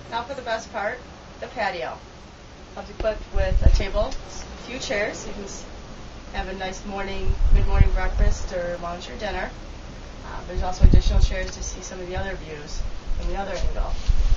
Now for the best part, the patio. Comes equipped with a table, a few chairs, so you can have a nice mid-morning breakfast or lunch or dinner. There's also additional chairs to see some of the other views from the other angle.